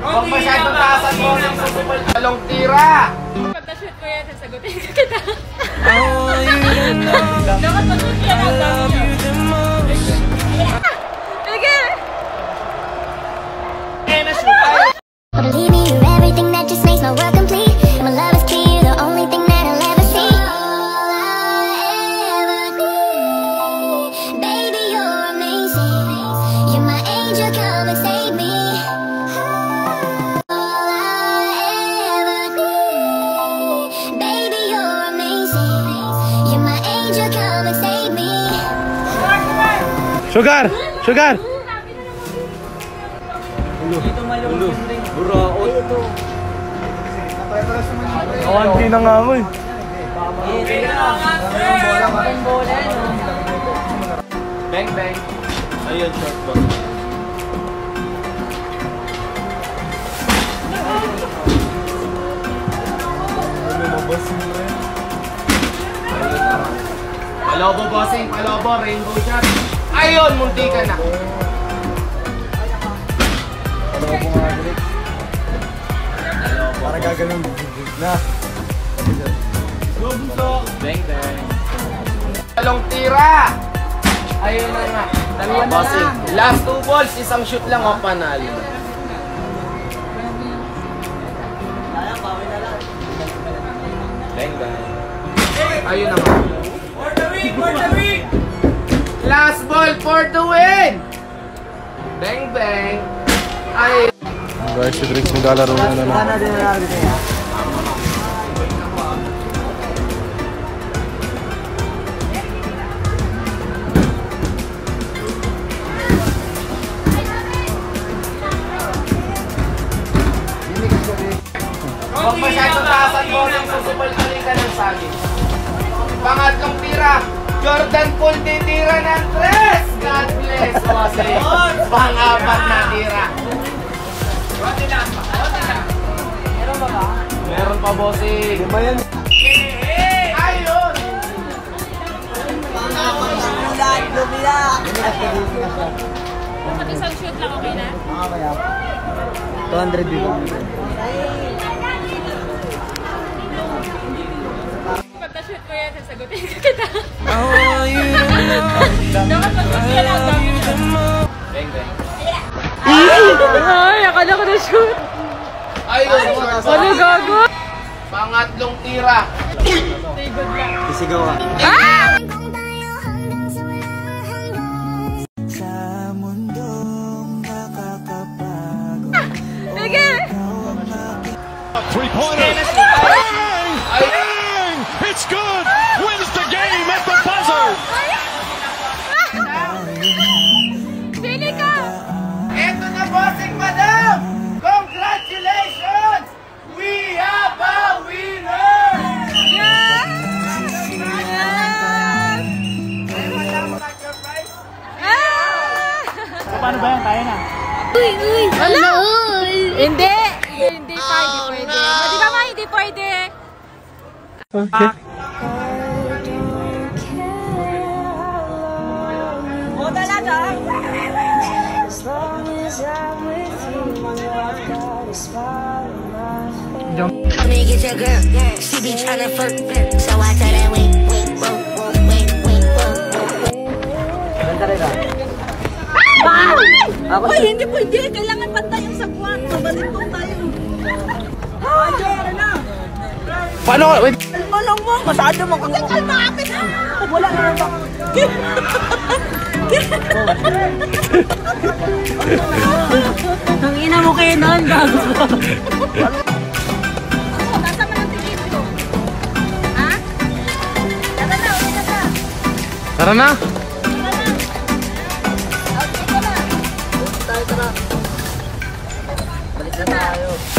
Huwag masyadong taasan mo ng susupal. Talong tira! Pag na-shoot ko yan, sasagutin ko kita. Dapat mag-shoot ka na. Sige! Eh, na-shoot tayo! Believe me, you're everything that just makes my world complete. My love is clear, you're the only thing that I'll ever see. All I ever need, baby, you're amazing. You're my angel, come and save me. All I ever need, baby, you're amazing. You're my angel, come and save me. Sugar! Sugar! Kawanti na nga mo eh. Bang, bang. Ayun, short ba? Palobo, bossing. Palobo, rainbow shot. Ayun, munti ka na. Para gagaling na. Bang, bang. Talong tira! Ayun na nga. Dalawa na lang. Last 2 balls, isang shoot lang o panalo. Bang, bang. Ayun na nga. For the win! For the win! Last ball for the win! Bang, bang. Ay. Guys, si Drix maglalaro na naman. Huwag masyadong taasan mo ng susupal ka ng saging. Pangatlong tira, Jordan Poole titira ng 3. God bless, Jose. Pang-apat na tira. Meron ba ba? Meron pa, bossing. Lima yan. Ayun! Dapat isang shoot lang, okay na? 200 dito. Pag na-shoot ko yan, sasagutin ko kita. Dapat mag-shoot ka lang. Bang, bang. Ay, akala ko na-shoot. Ayun! Ano gago? Pangatlong tira. Isigaw ka. Ah! Sige! 3-pointer! It's good! Wins the game at the buzzer! Pili ka! Eto na, bossing madam! Congratulations! We have a winner! Yes! Paano ba yan? Kaya na? Uy! Wala! Hindi! Hindi pa, hindi pwede. Di ba ma, hindi pwede? Okay. O talaga? Let me get your girl. She be tryna flirt, so I tell her wait, wait, wait, wait, wait, wait. Uy, hindi pwede. Kailangan pantay yung sagwan. Mabalik po tayo. Paano? Wait. Alam mo, masyado makakalma akin. Wala na lang ba? Ang ina mo kayo noon, gago. Nasa mo ng tikip ko? Ha? Tara na, ulit na ka. Tara na! Tara na. Tara. Balik na tayo.